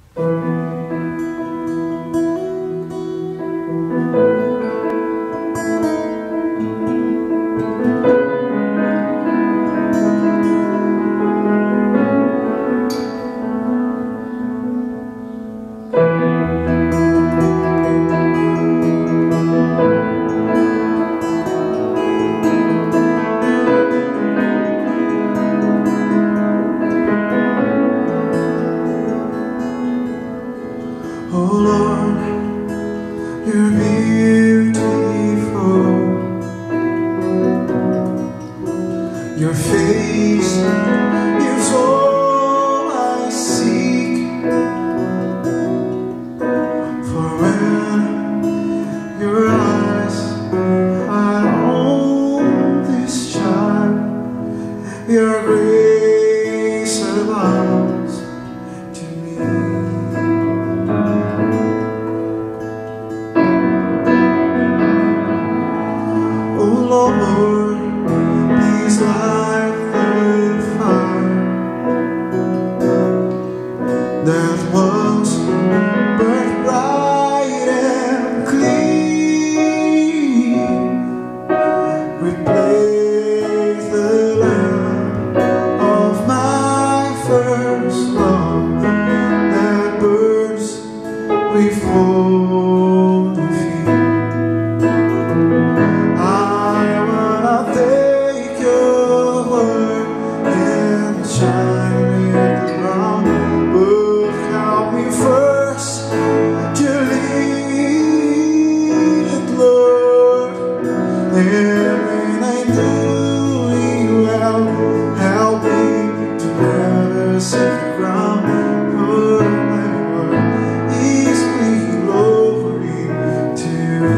Oh Lord, you're beautiful. Your face is all I seek. For when your eyes are on this child, your grace abounds to me. Oh Lord, please light the fire that once burned bright and clean. Replace the lamp of my first love that burns before the feet. Everything I do, you help me to never set the ground. For my word is bringing glory to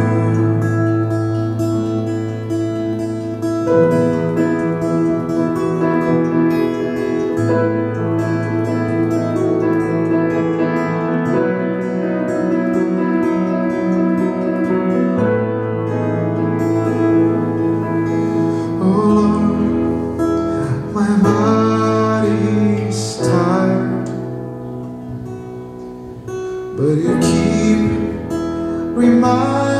my body's tired, but you keep reminding